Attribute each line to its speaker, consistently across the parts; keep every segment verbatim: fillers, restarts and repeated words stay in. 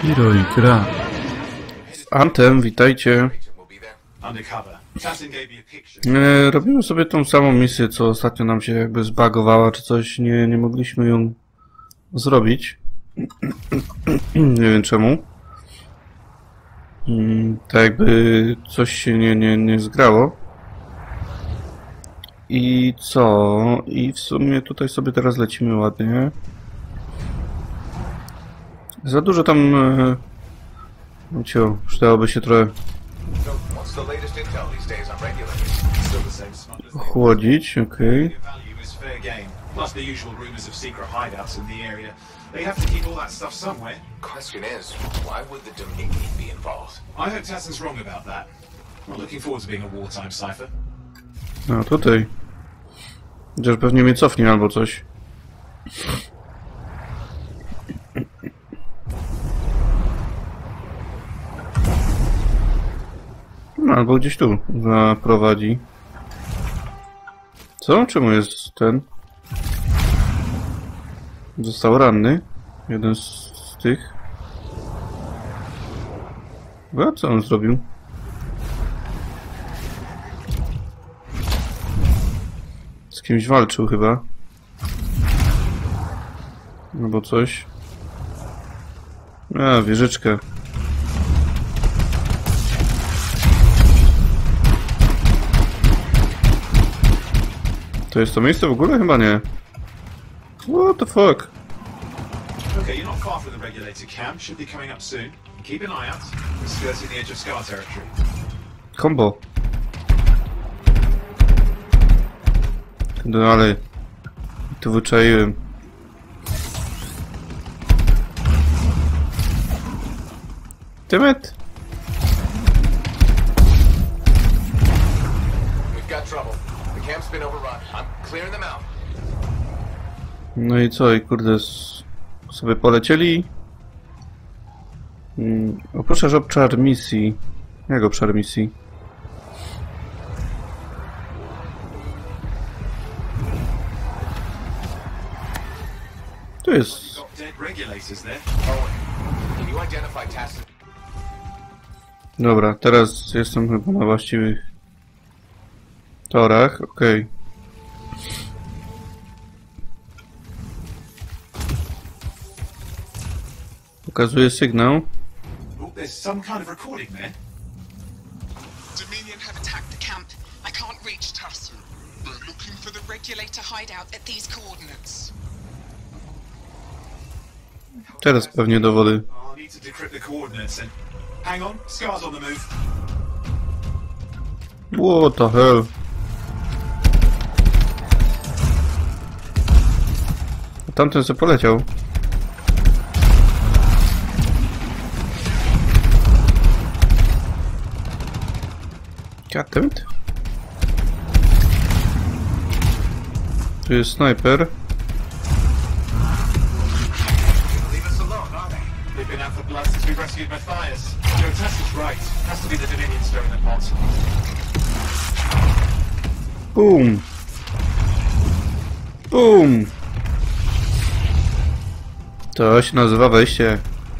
Speaker 1: Hiro i gra. Anthem, witajcie. E, robimy sobie tą samą misję, co ostatnio nam się jakby zbagowała, czy coś. Nie, nie mogliśmy ją zrobić. Nie wiem czemu. Tak jakby coś się nie, nie, nie zgrało. I co? I w sumie tutaj sobie teraz lecimy ładnie. Za dużo tam... No cio, przydałoby się trochę ochłodzić, okej. Okay.
Speaker 2: They have to keep all that stuff somewhere. Question is, why would the Dominion be involved? I hope Tassen's wrong about that. I'm looking forward to being a wartime cipher.
Speaker 1: No tutaj. Chociaż pewnie mnie cofnie albo coś. No, albo gdzieś tu zaprowadzi. Co? Czemu jest ten? Został ranny. Jeden z, z tych. A co on zrobił? Z kimś walczył chyba. Albo coś. A, wieżyczkę. To jest to miejsce w ogóle? Chyba nie. What the fuck?
Speaker 2: Okay, you're not far from the regulator camp. Should be coming up soon. Keep an eye out. We're skirting the edge of Scar territory.
Speaker 1: Combo. No ale... Tu wyczaiłem. Tymet?
Speaker 2: We've got trouble. The camp's been overrun. I'm clearing them out.
Speaker 1: No i co? I kurde sobie polecieli. Hmm. Opuszczasz obszar misji. Jak obszar misji? Tu jest. Dobra, teraz jestem chyba na właściwych torach. Okej. Okay. Pokazuje sygnał.
Speaker 2: There's some kind of recording there.
Speaker 3: Dominion have attacked the camp. I can't reach Tassen. They're looking for the regulator hideout at these coordinates.
Speaker 1: Teraz pewnie dowody.
Speaker 2: I'll need to decrypt the coordinates and hang on, Scar's on the move.
Speaker 1: What the hell? Tamten sobie poleciał. Katent? Tu jest snajper.
Speaker 2: Leave us alone, are they? They've been out for blood since we rescued Matthias. Joe Tassen's right. Has to be the Dominion stirring the pot.
Speaker 1: Boom! Boom! To się nazywa wejście.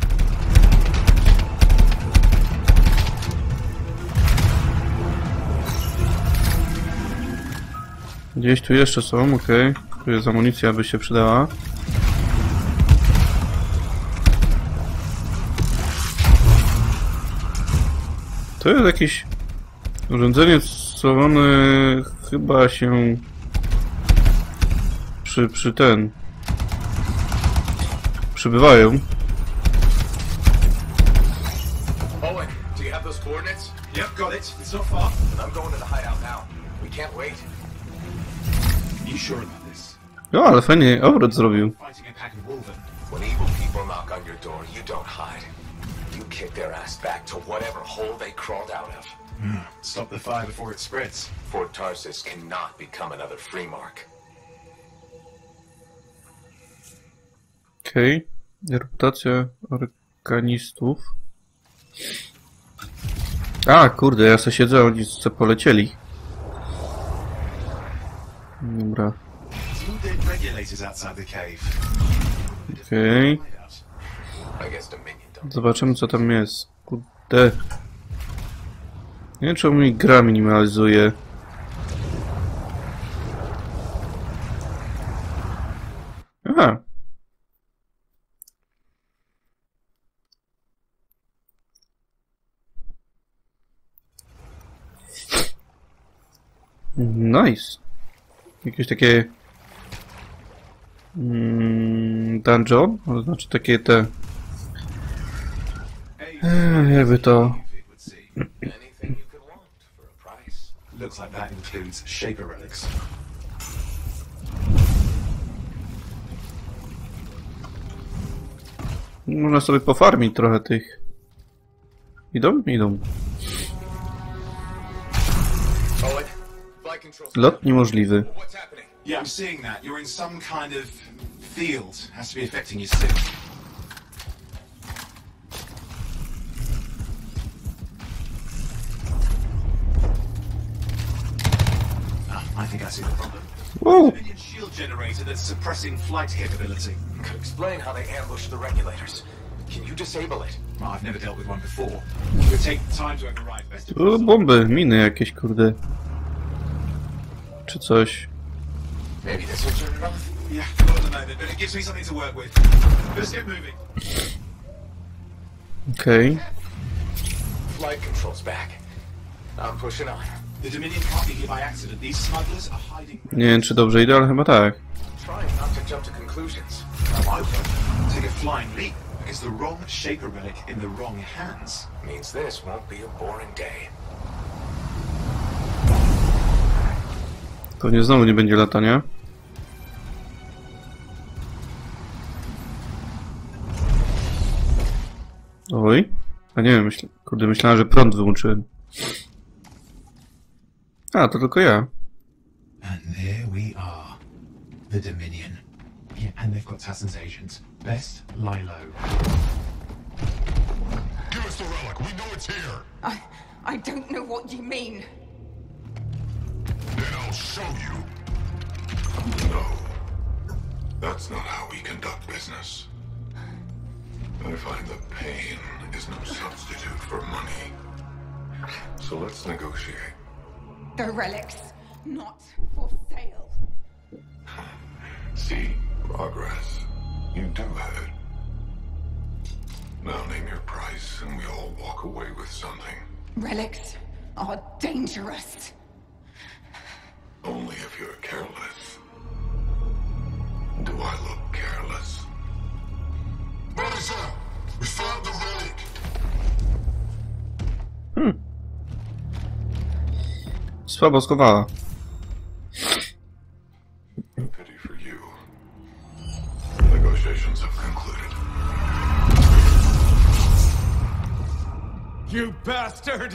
Speaker 1: Gdzieś tu jeszcze są, ok. Tu jest amunicja, by się przydała. To jest jakieś urządzenie, co one chyba się przy, przy ten przybywają.
Speaker 2: Owen, do you have those coordinates? Yep, got it. It's not far. I'm going to the hideout now. We can't wait. You sure about this?
Speaker 1: O, ale fajnie obrót zrobił.
Speaker 2: Fighting a pack of wolven. When evil people knock on your door, you don't hide. You kick their ass back to whatever hole they crawled out of. Hmm. Stop the fire before it spreads. Fort Tarsis cannot become another free mark.
Speaker 1: Okej. Okay. Reputacja organistów. A, kurde, ja sobie siedzę, oni sobie polecieli. Dobra.
Speaker 2: Regulators outside the cave.
Speaker 1: Okay.
Speaker 2: I guess Dominion
Speaker 1: Zobaczymy, co tam jest. Kurde. Nie wiem, czemu mi gra minimalizuje. Aha. Nice. Jakieś takie... Mm, dungeon? To znaczy takie te... Eee, jakby to...
Speaker 2: Anything you could want for a price.
Speaker 4: Looks like that includes Shaper relics.
Speaker 1: Można sobie pofarmić trochę tych... Idą? Idą.
Speaker 2: Owen, flight control.
Speaker 1: Lot niemożliwy.
Speaker 2: What's happening?
Speaker 4: Yeah, I'm seeing that. You're in some kind of field. Has to be affecting your suit. Ah, I think I see the problem.
Speaker 1: Wow.
Speaker 4: Dominion shield generator that's suppressing flight capability.
Speaker 2: Could explain how they ambushed the regulators. Can you disable it?
Speaker 4: Well, I've never dealt with one before. It would take time to override best.
Speaker 1: O, bomby, miny jakieś, kurde. Czy coś.
Speaker 2: Maybe this will turn it off.
Speaker 4: Yeah, not at the moment, but it gives me something to work with. Let's get moving.
Speaker 1: Okej.
Speaker 2: Flight control's back. I'm pushing on.
Speaker 4: The Dominion can't be here by accident. These smugglers are hiding.
Speaker 1: Nie wiem, czy dobrze idę, ale chyba tak.
Speaker 2: Trying not to jump to conclusions.
Speaker 4: I would take a flying leap against the wrong Shaper relic in the wrong hands.
Speaker 2: Means this won't be a boring day.
Speaker 1: Pewnie znowu nie będzie latania. Oj. A nie wiem, myśl... kurde, myślałem, że prąd wyłączyłem. A, to tylko ja.
Speaker 4: And there we are. The Dominion. Yeah, and they've got Tassin's agents. Best lie low.
Speaker 5: Give us the relic. We know it's here.
Speaker 3: I, I don't know what you mean.
Speaker 5: Then I'll show you. No. That's not how we conduct business. I find that pain is no substitute for money. So let's negotiate.
Speaker 3: The relics, not for sale.
Speaker 5: See? Progress. You do have it. Now name your price and we all walk away with something.
Speaker 3: Relics are dangerous.
Speaker 5: Only if you're careless. Do I look careless? Melissa! We found the relic!
Speaker 1: Słabo schowała.
Speaker 5: Pity for you. Negotiations have concluded.
Speaker 4: You bastard!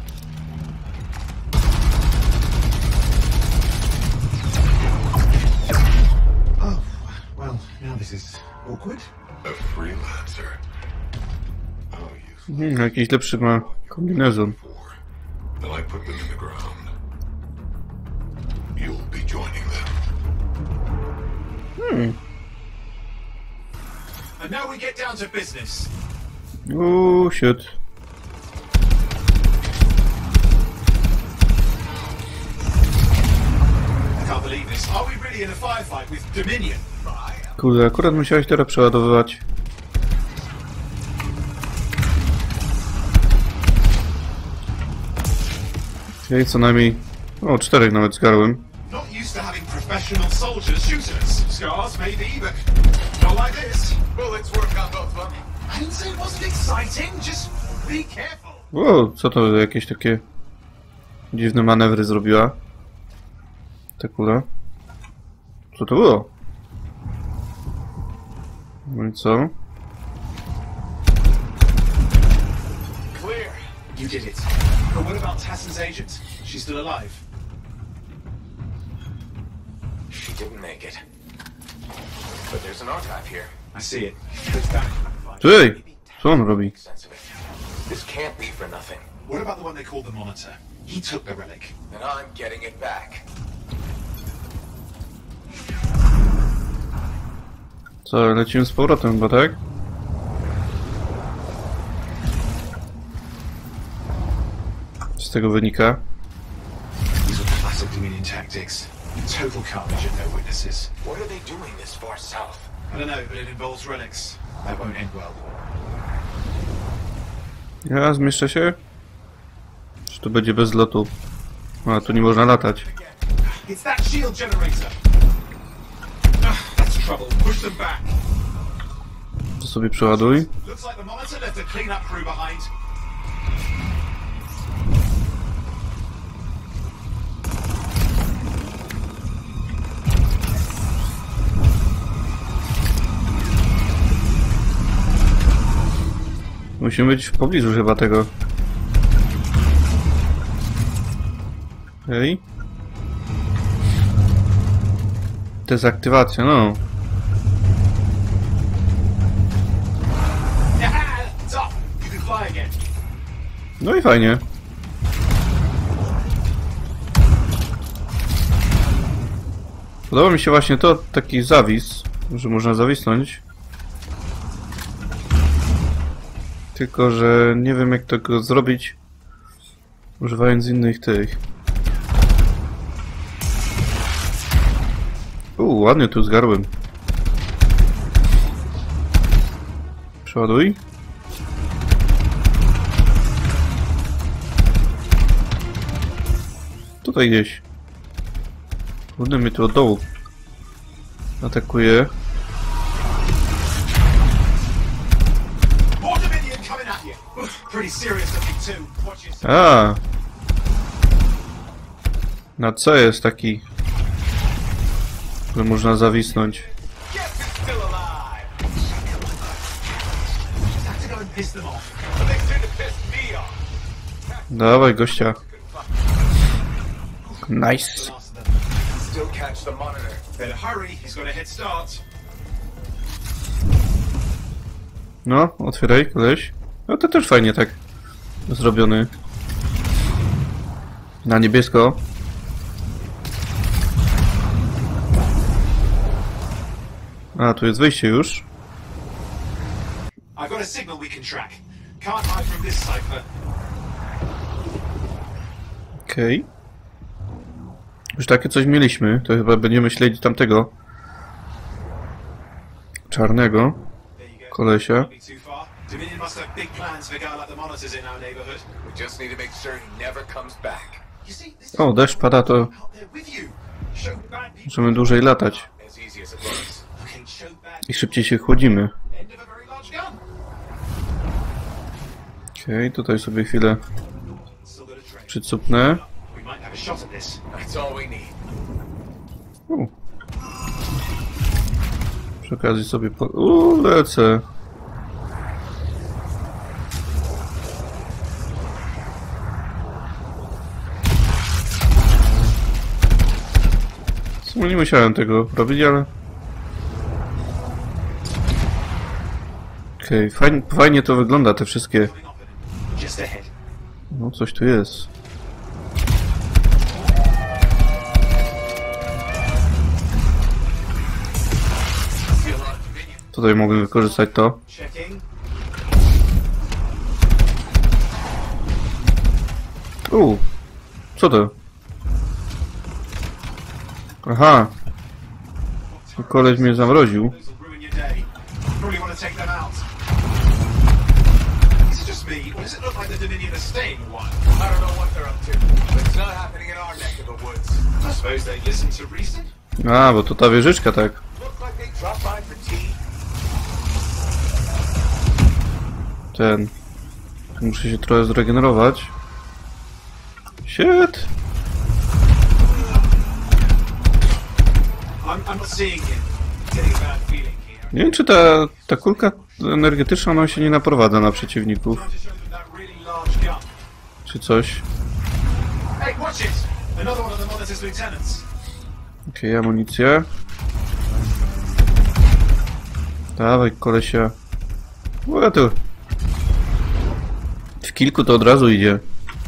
Speaker 4: Oh, well, now this is awkward.
Speaker 5: A freelancer. How useless.
Speaker 1: Hmm, jakiś lepszy ma kombinezon.
Speaker 5: Before. And I put them in the ground. You'll be joining them.
Speaker 4: And now we get down to business.
Speaker 1: Uuu, shit.
Speaker 4: I can't believe this. Are we really in a firefight with Dominion?
Speaker 1: Kurde, akurat musiałeś teraz przeładowywać. Okej, co najmniej... O, czterech nawet zgarłem.
Speaker 4: Not used to having professional soldiers shoot us. Scars, maybe, but not like this.
Speaker 2: Bullets work on both of them.
Speaker 4: I didn't say it wasn't exciting. Just be careful.
Speaker 1: Wow, co to jakieś takie dziwne manewry zrobiła? Ta kula. Co to było? No i co?
Speaker 4: Clear. You did it. But what about Tassin's agent? She's still alive.
Speaker 2: She didn't make it. But there's an archive here.
Speaker 4: I see it. It's back.
Speaker 1: Ej! Co on robi?
Speaker 2: Make sense of it. This can't be for nothing.
Speaker 4: What about the one they call the Monitor? He took the relic.
Speaker 2: And I'm getting it back.
Speaker 1: Co, lecimy z powrotem chyba, tak? z tego wynika.
Speaker 4: These are classic Dominion tactics. Total carnage and no witnesses.
Speaker 2: What are they doing this far south?
Speaker 4: I don't know, but it involves relics. That won't end well.
Speaker 1: Ja zmieszczę się? Czy to będzie bez lotu? A, tu nie można latać.
Speaker 4: It's that shield generator. Ugh, that's trouble. Push them back.
Speaker 1: To sobie przeładuj.
Speaker 4: Looks like the monitor left a cleanup crew behind.
Speaker 1: Musimy być w pobliżu chyba tego. Hej. Dezaktywacja, no.
Speaker 4: Top, you can fly again.
Speaker 1: No i fajnie. Podoba mi się właśnie to, taki zawis, że można zawisnąć. Tylko, że nie wiem jak tego zrobić używając innych tych. Uuu, ładnie tu zgarłem. Przeładuj. Tutaj gdzieś. Kurde, mnie tu od dołu atakuje.
Speaker 4: More Dominion coming at you. Pretty serious looking too. Watch yourself.
Speaker 1: A. Na co jest taki, że można zawisnąć?
Speaker 4: Yes, it's still alive. Just have to go and piss them off.
Speaker 2: But they seem to piss me off.
Speaker 1: Dawaj gościa. Nice.
Speaker 4: Last of them.
Speaker 2: Still catch the monitor.
Speaker 4: Better hurry. He's got a head start.
Speaker 1: No, otwieraj, koleś. No to też fajnie tak zrobiony. Na niebiesko. A, tu jest wyjście już.
Speaker 4: I've got a signal we can track. Can't hide from this cipher.
Speaker 1: Okej. Okay. Już takie coś mieliśmy. To chyba będziemy śledzić tamtego czarnego
Speaker 4: There you go.
Speaker 1: kolesia.
Speaker 4: Not be too far. Dominion must have big plans for a guy like the monitors in our neighborhood.
Speaker 2: We just need to make sure he never comes back.
Speaker 4: You see, this is
Speaker 1: O, deszcz pada, to
Speaker 4: out there with you. Show bad people.
Speaker 1: możemy dłużej latać.
Speaker 2: As easy as it looks.
Speaker 4: Okay, show bad
Speaker 1: I szybciej się chłodzimy.
Speaker 4: end of a very large gun.
Speaker 1: Okej, okay, tutaj sobie chwilę
Speaker 4: Still got a train.
Speaker 1: przycupnę.
Speaker 4: We might have a shot at this.
Speaker 2: That's all we need.
Speaker 1: U. Przy okazji sobie po... Uuu, lecę. W sumie nie musiałem tego robić, ale... Okej, okay, fajnie, fajnie to wygląda, te wszystkie...
Speaker 4: Coming up in it. Just ahead.
Speaker 1: No, coś tu jest.
Speaker 2: See a lot of Dominion.
Speaker 1: Tutaj mogę wykorzystać to.
Speaker 4: Checking.
Speaker 1: Uuu, co to? Aha, koleś mnie zamroził.
Speaker 4: Those will ruin your day. Probably want to take them out. Is it just me, or does it look like the Dominion are staying a while?
Speaker 2: I don't know what they're up to, but it's not happening in our neck of the woods.
Speaker 4: I suppose they listen to reason.
Speaker 1: A, bo to ta wieżyczka, tak.
Speaker 2: Look like they dropped by for tea.
Speaker 1: Ten. Muszę się trochę zregenerować. Shit!
Speaker 4: I'm, I'm not seeing him. Getting a bad feeling here.
Speaker 1: Nie wiem, czy ta, ta kulka energetyczna ona się nie naprowadza na przeciwników,
Speaker 4: Trying to show them that really large gun.
Speaker 1: czy coś.
Speaker 4: Hey, watch it! Another one of the monitor's lieutenants.
Speaker 1: Okej, okay, amunicja. Dawaj, kolesia. O, tu. W kilku to od razu idzie.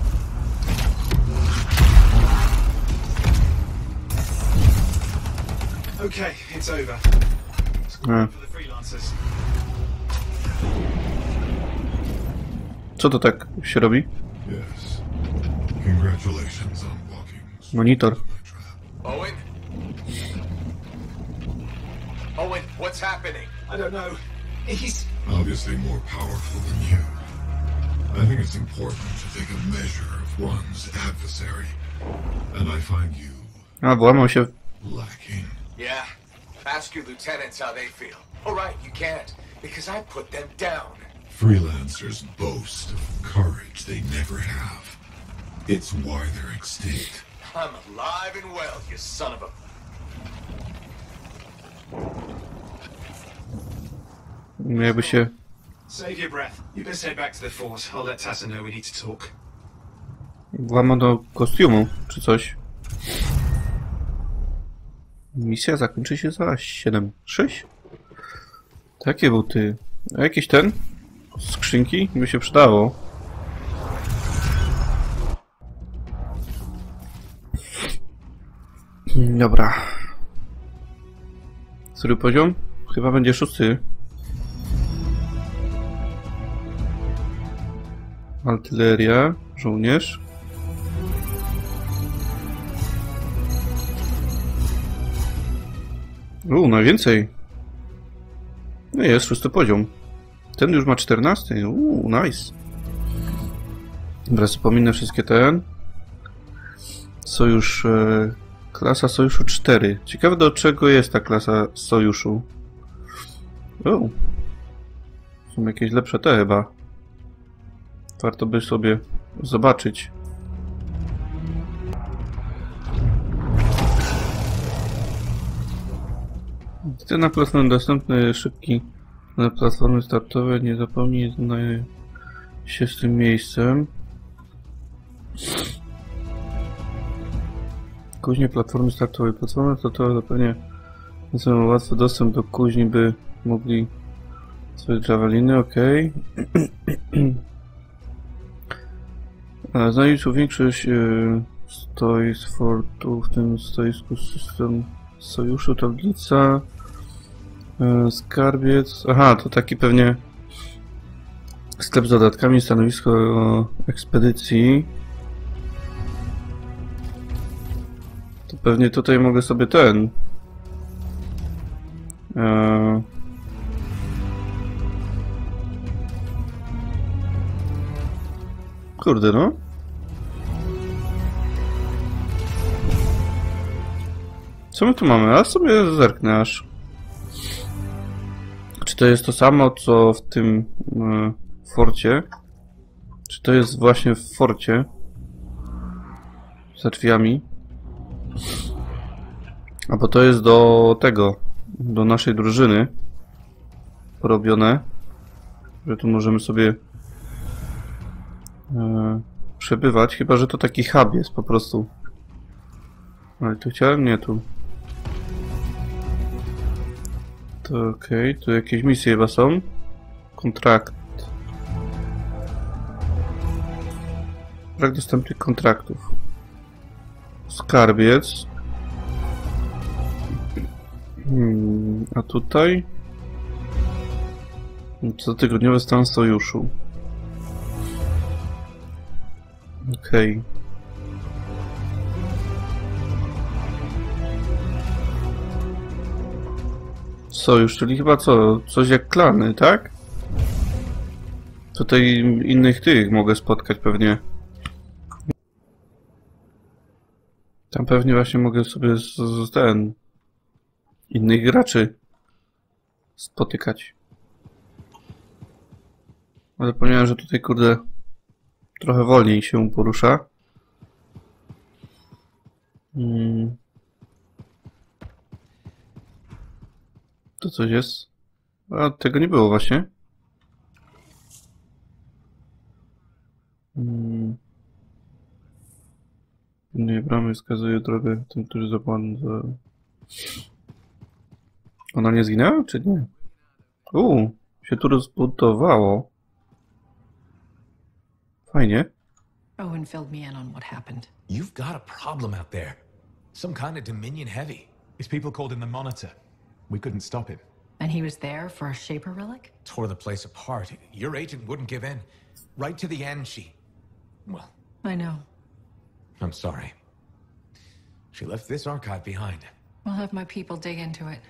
Speaker 4: Okay, it's over.
Speaker 1: A,
Speaker 4: For the freelancers.
Speaker 1: co to tak się robi?
Speaker 5: Yes. Congratulations on walking
Speaker 1: Monitor.
Speaker 5: my trap.
Speaker 2: Owen? Owen, what's happening?
Speaker 4: I don't know. He's...
Speaker 5: Obviously more powerful than you. I think it's important to take a measure of one's adversary. And I find you
Speaker 1: A, włamał się.
Speaker 5: lacking.
Speaker 2: Yeah. Ask your lieutenants how they feel. All right, you can't, because I put them down.
Speaker 5: Freelancers boast of courage they never have. It's why they're extinct.
Speaker 2: I'm alive and well, you son of a...
Speaker 1: Jakby się...
Speaker 4: Save your breath. You best head back to the fort. I'll let Tassa know we need to talk.
Speaker 1: Włamał do kostiumu, czy coś. Misja zakończy się za siedem. sześć? Takie buty. A jakiś ten? Skrzynki? By się przydało. Dobra. Który poziom? Chyba będzie szósty. Artyleria, żołnierz. U, najwięcej. No jest szósty poziom. Ten już ma czternasty. Uuu, nice. Dobra, zapominę wszystkie ten. Sojusz... E, klasa Sojuszu cztery. Ciekawe, do czego jest ta klasa Sojuszu. O. Są jakieś lepsze te chyba. Warto by sobie zobaczyć. Ty na platformie dostępny szybki na platformy startowe. Nie zapomnij znaj się z tym miejscem. Kuźnie platformy startowej. Platformy startowe zapewnia mają łatwy dostęp do kuźni, by mogli swoje javeliny, ok. Znajdź tu większość yy, stoisk fortu, w tym stoisku system sojuszu, tablica, yy, skarbiec. Aha, to taki pewnie sklep z dodatkami, stanowisko ekspedycji. To pewnie tutaj mogę sobie ten... Yy, Kurde, no. Co my tu mamy? A sobie zerknę aż. Czy to jest to samo, co w tym e, forcie? Czy to jest właśnie w forcie? Za drzwiami? A bo to jest do tego, do naszej drużyny porobione, że tu możemy sobie e, przebywać, chyba że to taki hub jest po prostu. Ale tu chciałem, nie tu. To okej, okay. Tu jakieś misje chyba są. Kontrakt. Brak dostępnych kontraktów. Skarbiec. Hmm, a tutaj? Cotygodniowy stan sojuszu. Okej. Okay. Sojusz, czyli chyba co? Coś jak klany, tak? Tutaj innych tych mogę spotkać pewnie. Tam pewnie właśnie mogę sobie z, z ten... innych graczy spotykać. Ale zapomniałem, że tutaj kurde trochę wolniej się porusza. Hmm. To coś jest? A tego nie było właśnie. Hmm. Nie, bramy wskazuje drogę tym, którzy zapłacą za... Ona nie zginęła, czy nie? Uuu, się tu rozbudowało. Fajnie.
Speaker 6: Owen filled me in on what happened.
Speaker 7: You've got a problem out there. Some kind of Dominion heavy.
Speaker 4: His people called him the Monitor. We couldn't stop him.
Speaker 6: And he was there for a Shaper relic?
Speaker 7: Tore the place apart. Your agent wouldn't give in. Right to the end, she... Well,
Speaker 6: I know.
Speaker 7: I'm sorry. She left this archive behind.
Speaker 6: We'll have my people dig into it.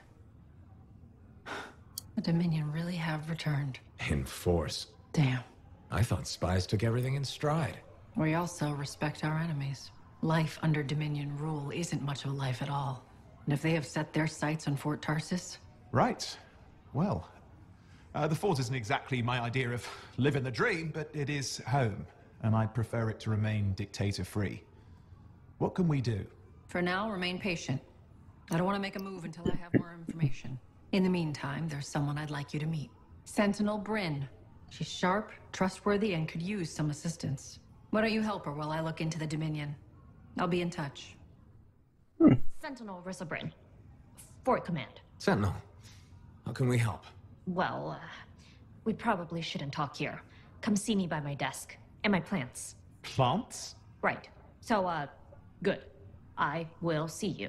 Speaker 6: The Dominion really have returned.
Speaker 7: In force.
Speaker 6: Damn.
Speaker 7: I thought spies took everything in stride.
Speaker 6: We also respect our enemies. Life under Dominion rule isn't much of a life at all. And if they have set their sights on Fort Tarsis...
Speaker 4: Right. Well, uh, the fort isn't exactly my idea of living the dream, but it is home, and I'd prefer it to remain dictator-free. What can we do?
Speaker 6: For now, remain patient. I don't want to make a move until I have more information. In the meantime, there's someone I'd like you to meet. Sentinel Bryn. She's sharp, trustworthy, and could use some assistance. Why don't you help her while I look into the Dominion? I'll be in touch.
Speaker 8: Sentinel Rissa Bryn. Fort Command.
Speaker 7: Sentinel, how can we help?
Speaker 8: Well, uh, we probably shouldn't talk here. Come see me by my desk. And my plants.
Speaker 4: Plants?
Speaker 8: Right. So, uh, good. I will see you.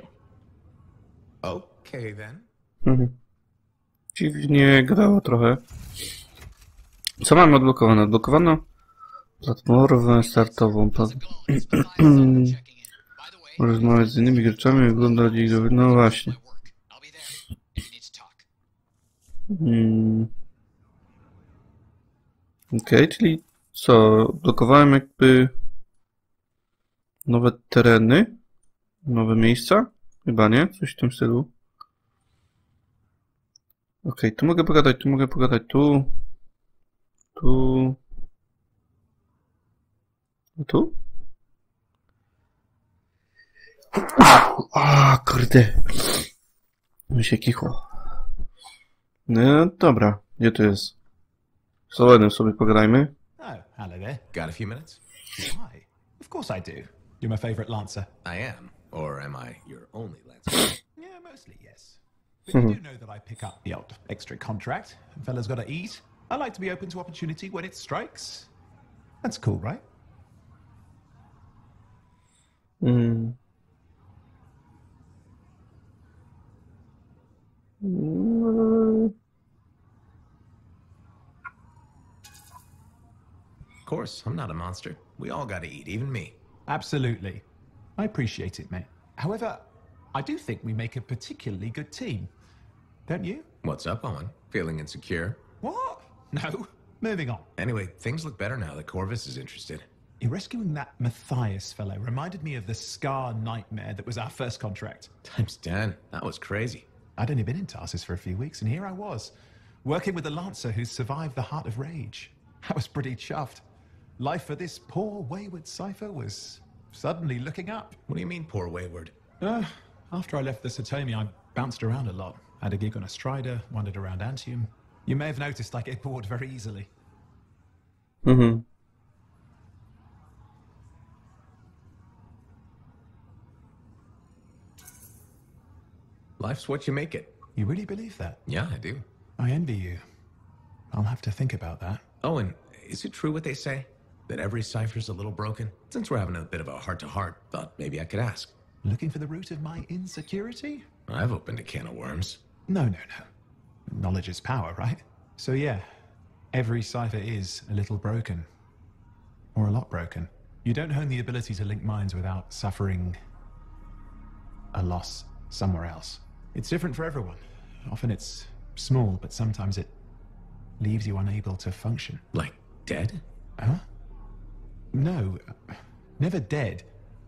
Speaker 7: Okay, then.
Speaker 1: Mhm. Dziwnie grało trochę. Co mamy odblokowane? Odblokowano platformę startową. Rozmawiać z innymi graczami, oglądać ich... No właśnie. Hmm. Okej, okay, czyli co? Odblokowałem jakby nowe tereny? Nowe miejsca? Chyba nie? Coś w tym stylu. Okej, okay, tu mogę pogadać, tu mogę pogadać, tu. Tu. Tu? A, kurde. Mi się kichło. No dobra, gdzie to jest? Z Owenem sobie pogadajmy.
Speaker 4: Oh, hello there.
Speaker 7: Got a few minutes?
Speaker 4: Why? Of course I do. You're my favorite Lancer.
Speaker 7: I am. Or am I your only Lancer?
Speaker 4: Yeah, mostly, yes. But you do know that I pick up the odd extra contract. And fella's gotta eat. I like to be open to opportunity when it strikes. That's cool, right?
Speaker 1: Hmm.
Speaker 7: Of course, I'm not a monster. We all gotta eat, even me.
Speaker 4: Absolutely. I appreciate it, mate. However, I do think we make a particularly good team. Don't you?
Speaker 7: What's up, Owen? Feeling insecure?
Speaker 4: What? No. Moving on.
Speaker 7: Anyway, things look better now that Corvus is interested.
Speaker 4: You're rescuing that Matthias fellow reminded me of the Scar nightmare that was our first contract.
Speaker 7: Times ten. That was crazy.
Speaker 4: I'd only been in Tarsus for a few weeks, and here I was, working with the Lancer who survived the Heart of Rage. I was pretty chuffed. Life for this poor, wayward cipher was suddenly looking up.
Speaker 7: What do you mean, poor wayward?
Speaker 4: Uh, after I left the Satomi, I bounced around a lot. Had a gig on a Strider, wandered around Antium. You may have noticed I get bored very easily.
Speaker 1: Mm-hmm.
Speaker 7: Life's what you make it.
Speaker 4: You really believe that?
Speaker 7: Yeah, I do.
Speaker 4: I envy you. I'll have to think about that.
Speaker 7: Owen, is it true what they say? That every cipher's a little broken? Since we're having a bit of a heart-to-heart, thought maybe I could ask.
Speaker 4: Looking for the root of my insecurity?
Speaker 7: I've opened a can of worms.
Speaker 4: No, no, no. Knowledge is power, right? So yeah, every cipher is a little broken. Or a lot broken. You don't hone the ability to link minds without suffering a loss somewhere else. It's different for everyone. Often it's small, but sometimes it leaves you unable to function.
Speaker 7: Like dead?
Speaker 4: Huh? No, never dead.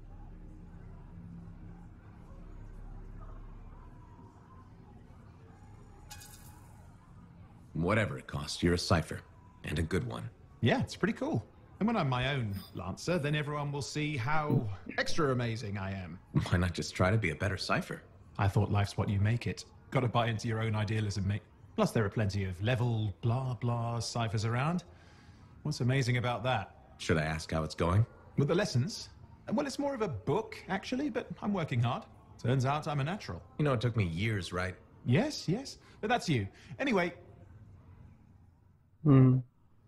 Speaker 7: Whatever it costs, you're a cipher. And a good one.
Speaker 4: Yeah, it's pretty cool. And when I'm my own Lancer, then everyone will see how extra amazing I am.
Speaker 7: Why not just try to be a better cipher?
Speaker 4: I thought life's what you make it. Gotta buy into your own idealism, mate. Plus there are plenty of level blah blah ciphers around. What's amazing about that?
Speaker 7: Should I ask how it's going?
Speaker 4: With the lessons? Well, it's more of a book, actually, but I'm working hard. Turns out I'm a natural.
Speaker 7: You know, it took me years, right?
Speaker 4: Yes, yes. But that's you. Anyway.
Speaker 1: Hmm.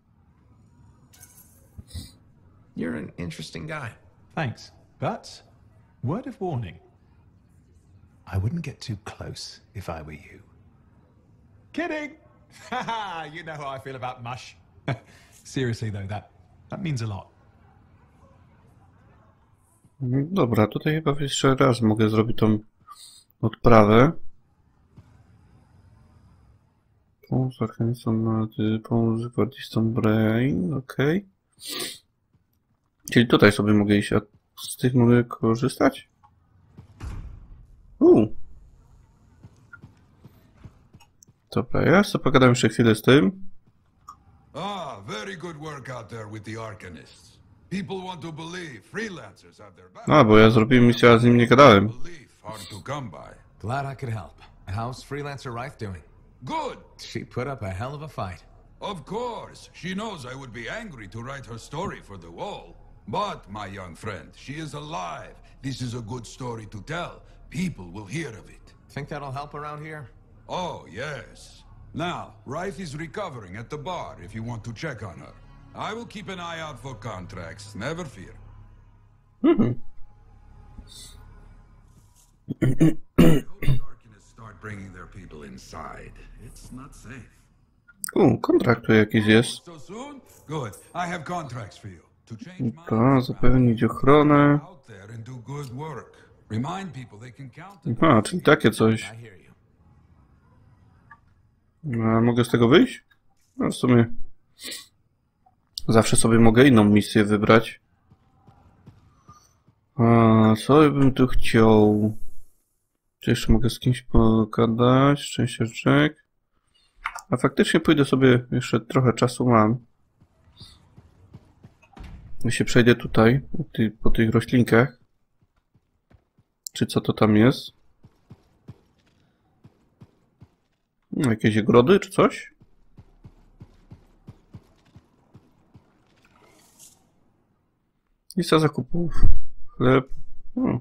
Speaker 7: You're an interesting guy.
Speaker 4: Thanks. But, word of warning. I wouldn't get too close if I were you. Kidding! Haha, you know how I feel about mush. Seriously though, that, that means a lot.
Speaker 1: Dobra, tutaj chyba jeszcze raz mogę zrobić tą odprawę. Pomóż zachęcam pomóż Gwardzistom Brain, okej. Czyli tutaj sobie mogę iść, a z tych mogę korzystać? Uuu. Dobra, ja sobie pogadam jeszcze chwilę z tym.
Speaker 9: Ah, very good work out there with the Arcanists. People want to believe freelancers have their back.
Speaker 1: A, bo ja zrobiłem misję, a z nim nie gadałem.
Speaker 9: Belief hard to come by.
Speaker 7: Glad I could help. How's Freelancer Reith doing?
Speaker 9: Good.
Speaker 7: She put up a hell of a fight.
Speaker 9: Of course. She knows I would be angry to write her story for the wall. But, my young friend, she is alive. This is a good story to tell. People will hear of it.
Speaker 7: Think that'll help around here?
Speaker 9: Oh, yes. Now, Reith is recovering at the bar if you want to check on her. I will keep an eye out for contracts, never fear.
Speaker 1: Mhm.
Speaker 9: Arcanists start bringing their people inside. It's not safe.
Speaker 1: U, kontrakt tu jakiś jest.
Speaker 9: So soon? Good. I have contracts for you. To change
Speaker 1: Dobra, zapewnić ochronę.
Speaker 9: out there and do good work. Remind people they can count on
Speaker 1: Aha, czyli takie coś.
Speaker 7: I hear you.
Speaker 1: A mogę z tego wyjść? No w sumie... Zawsze sobie mogę inną misję wybrać. A co bym tu chciał? Czy jeszcze mogę z kimś pogadać? Szczęściaczek. A faktycznie pójdę sobie, jeszcze trochę czasu mam. I się przejdę tutaj, po, ty, po tych roślinkach. Czy co to tam jest? No, jakieś ogrody, czy coś? Lista zakupów. Chleb. O.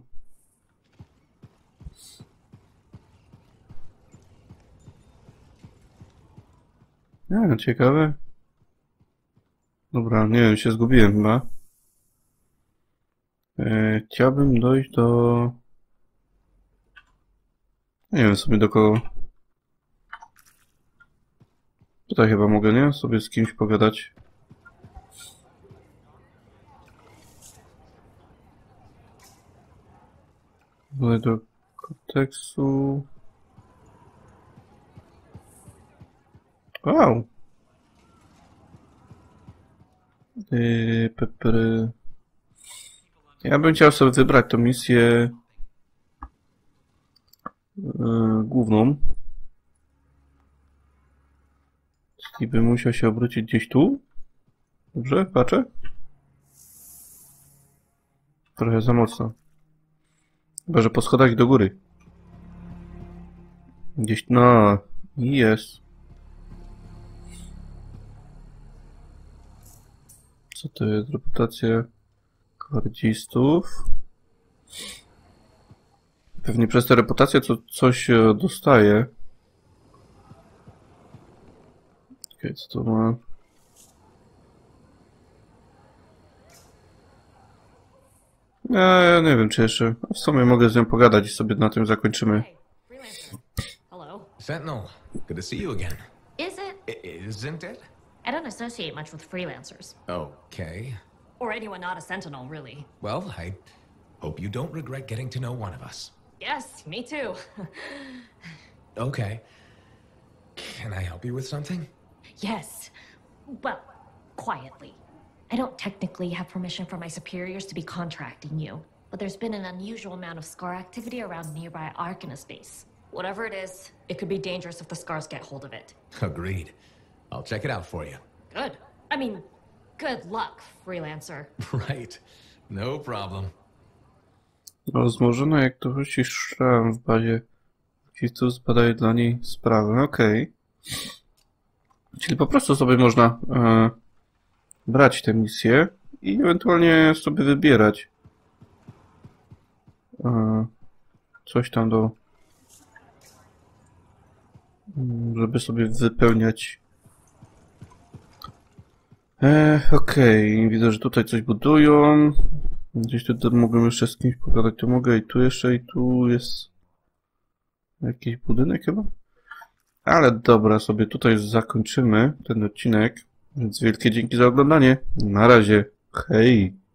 Speaker 1: Nie, ciekawe. Dobra, nie wiem, się zgubiłem chyba. E, chciałbym dojść do... Nie wiem sobie do kogo. Tutaj chyba mogę, nie? Sobie z kimś pogadać. Tutaj do kontekstu. Wow. Yy, pepery. Ja bym chciał sobie wybrać tą misję yy, główną. Czyli bym musiał się obrócić gdzieś tu. Dobrze? Patrzę? Trochę za mocno. Chyba, że po schodach do góry. Gdzieś... No... Jest. Co to jest? Reputacja gwardzistów. Pewnie przez tę reputację co, coś dostaje. Okej, co to ma? Ja, ja nie wiem, czy jeszcze... W sumie mogę z nią pogadać i sobie na tym zakończymy.
Speaker 8: Hey, Freelancer. Hello.
Speaker 7: Sentinel, good to see you again.
Speaker 8: Is it?
Speaker 7: I- isn't it?
Speaker 8: I don't associate much with freelancers.
Speaker 7: Okay.
Speaker 8: Or anyone not a sentinel, really.
Speaker 7: Well, I hope you don't regret getting to know one of us.
Speaker 8: Yes, me too.
Speaker 7: Okay. Can I help you with something?
Speaker 8: Yes. Well, quietly. I don't technically have permission from my superiors to be contracting you, but there's been an unusual amount of Scar activity around nearby Arcanist base. Whatever it is, it could be dangerous if the Scars get hold of it.
Speaker 7: Agreed. I'll check it out for you.
Speaker 8: Good. I mean, good luck, freelancer.
Speaker 7: Right. No problem.
Speaker 1: Rozłożona jak to rzuci szram w bazie. Aktivistów zbadaje dla niej sprawę. Okej. Okay. Czyli po prostu sobie można e, brać tę misję i ewentualnie sobie wybierać e, coś tam do... żeby sobie wypełniać. E, Okej, okay. Widzę, że tutaj coś budują. Gdzieś tutaj mogę jeszcze z kimś pogadać. Tu mogę i tu jeszcze, i tu jest jakiś budynek chyba. Ale dobra, sobie tutaj zakończymy ten odcinek. Więc wielkie dzięki za oglądanie. Na razie. Hej!